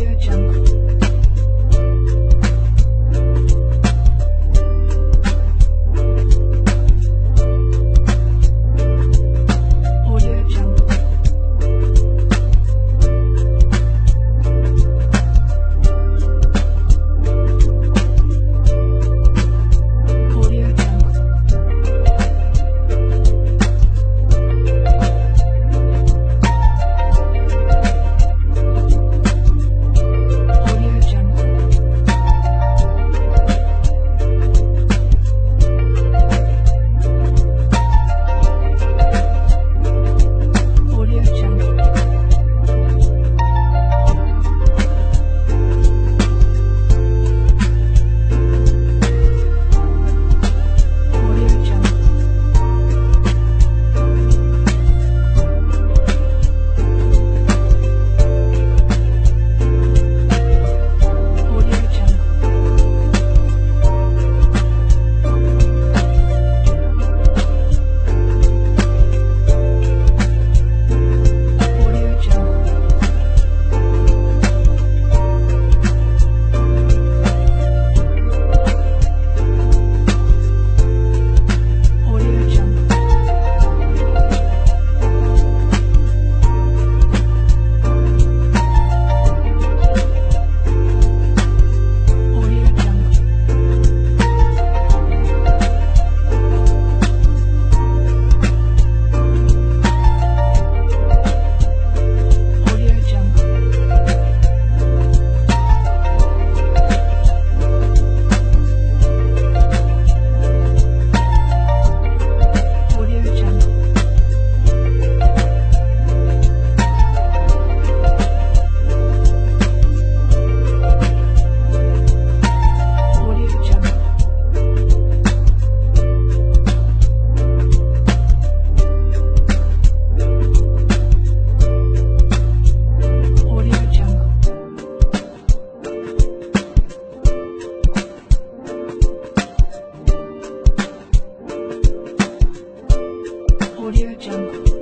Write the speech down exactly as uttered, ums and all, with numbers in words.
Audio Jungle. Audio Jungle. Audio Jungle. Audio Jungle. Audio Jungle. Audio Jungle. Audio Jungle. Audio Jungle. Audio Jungle. Audio Jungle. Audio Jungle. Audio Jungle. Audio Jungle. Audio Jungle. Audio Jungle.